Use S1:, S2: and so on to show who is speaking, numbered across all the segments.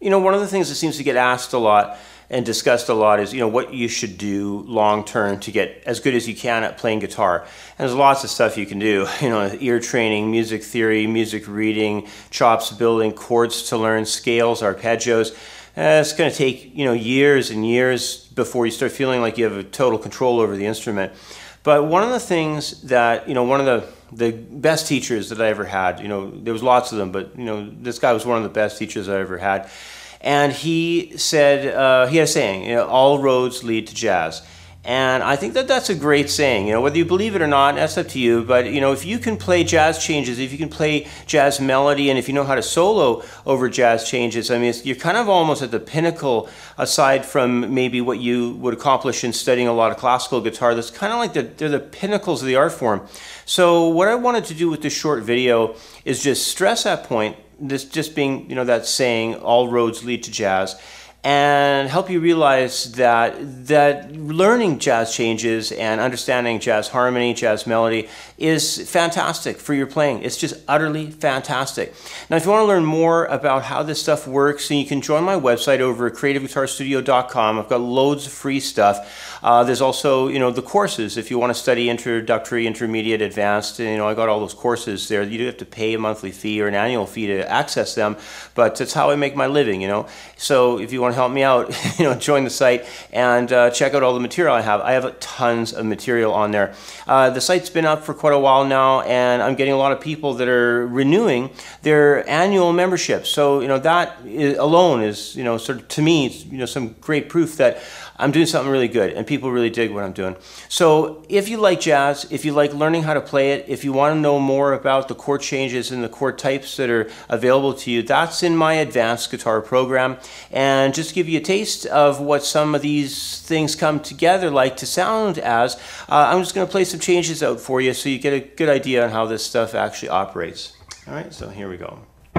S1: One of the things that seems to get asked a lot and discussed a lot is, what you should do long term to get as good as you can at playing guitar. And there's lots of stuff you can do, ear training, music theory, music reading, chops building, chords to learn, scales, arpeggios. It's going to take, years and years before you start feeling like you have a total control over the instrument. But one of the things that, one of the best teachers that I ever had, there was lots of them, but, this guy was one of the best teachers I ever had. And he said, he had a saying, all roads lead to jazz. And I think that that's a great saying, whether you believe it or not, that's up to you. But, if you can play jazz changes, if you can play jazz melody, and if you know how to solo over jazz changes, I mean, you're kind of almost at the pinnacle, aside from maybe what you would accomplish in studying a lot of classical guitar. That's kind of like they're the pinnacles of the art form. So what I wanted to do with this short video is just stress that point, this just being, that saying, all roads lead to jazz, and help you realize that learning jazz changes and understanding jazz harmony, jazz melody is fantastic for your playing. It's just utterly fantastic. Now, if you want to learn more about how this stuff works, then you can join my website over at creativeguitarstudio.com. I've got loads of free stuff. There's also, the courses. If you want to study introductory, intermediate, advanced, I got all those courses there. You do have to pay a monthly fee or an annual fee to access them, but it's how I make my living, So if you want to help me out, join the site and check out all the material I have. I have tons of material on there. The site's been up for quite a while now, and I'm getting a lot of people that are renewing their annual membership. So, that alone is, sort of, to me, some great proof that I'm doing something really good and people really dig what I'm doing. So if you like jazz, if you like learning how to play it, if you want to know more about the chord changes and the chord types that are available to you, that's in my advanced guitar program. And just to give you a taste of what some of these things come together like to sound as, I'm just going to play some changes out for you so you get a good idea on how this stuff actually operates. All right, so here we go.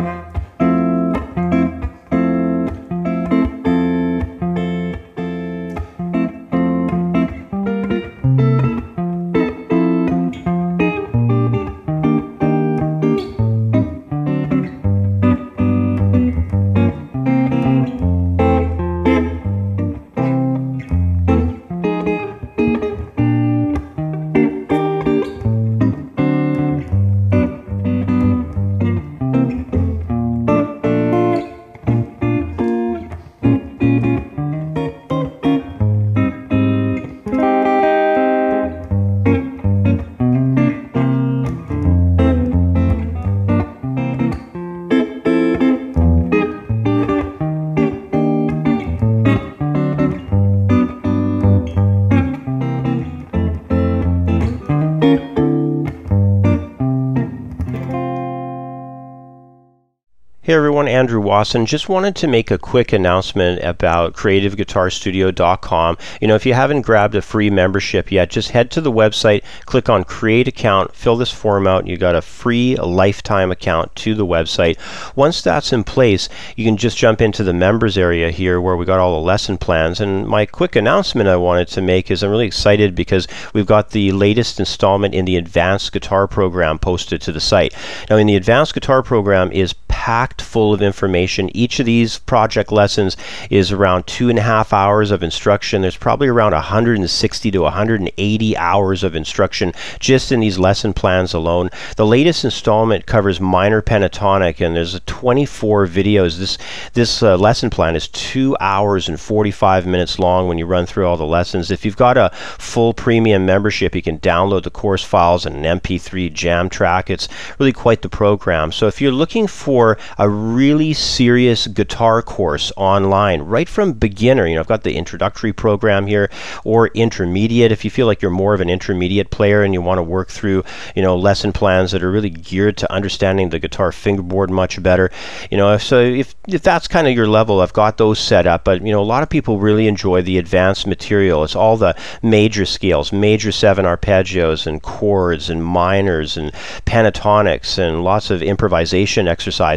S1: Hey everyone, Andrew Wasson. Just wanted to make a quick announcement about creativeguitarstudio.com. If you haven't grabbed a free membership yet, just head to the website, click on Create Account, fill this form out, and you got a free lifetime account to the website. Once that's in place, you can just jump into the members area here where we got all the lesson plans. And my quick announcement I wanted to make is I'm really excited because we've got the latest installment in the Advanced Guitar Program posted to the site. Now, in the Advanced Guitar Program is packed full of information. Each of these project lessons is around 2.5 hours of instruction. There's probably around 160 to 180 hours of instruction just in these lesson plans alone. The latest installment covers minor pentatonic, and there's 24 videos. This lesson plan is 2 hours and 45 minutes long when you run through all the lessons. If you've got a full premium membership, you can download the course files and an MP3 jam track. It's really quite the program. So if you're looking for a really serious guitar course online, right from beginner, I've got the introductory program here, or intermediate, if you feel like you're more of an intermediate player and you want to work through, lesson plans that are really geared to understanding the guitar fingerboard much better. So if that's kind of your level, I've got those set up. But, a lot of people really enjoy the advanced material. It's all the major scales, major 7 arpeggios and chords and minors and pentatonics and lots of improvisation exercises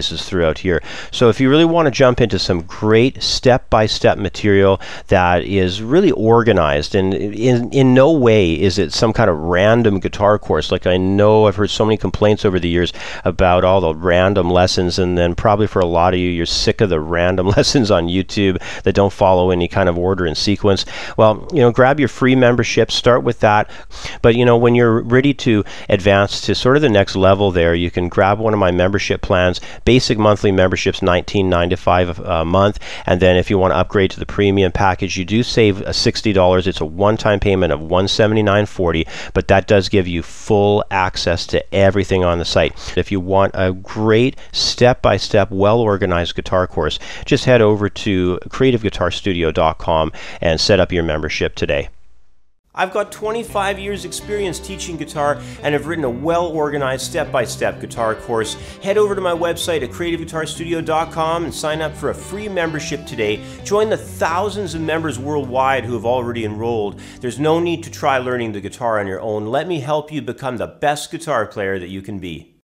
S2: places throughout here. So if you really want to jump into some great step-by-step material that is really organized, and in no way is it some kind of random guitar course. Like, I know I've heard so many complaints over the years about all the random lessons, and then probably for a lot of you, you're sick of the random lessons on YouTube that don't follow any kind of order and sequence. Well, grab your free membership, start with that. But when you're ready to advance to sort of the next level there, you can grab one of my membership plans. Basic monthly membership's $19.95 a month, and then if you want to upgrade to the premium package, you do save $60. It's a one-time payment of $179.40, but that does give you full access to everything on the site. If you want a great step-by-step, well-organized guitar course, just head over to creativeguitarstudio.com and set up your membership today.
S1: I've got 25 years experience teaching guitar and have written a well-organized step-by-step guitar course. Head over to my website at creativeguitarstudio.com and sign up for a free membership today. Join the thousands of members worldwide who have already enrolled. There's no need to try learning the guitar on your own. Let me help you become the best guitar player that you can be.